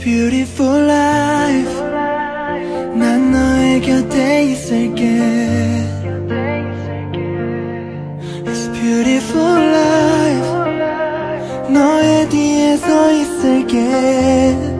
beautiful life 난 너의 곁에 있을게 It's beautiful life 너의 뒤에 서 있을게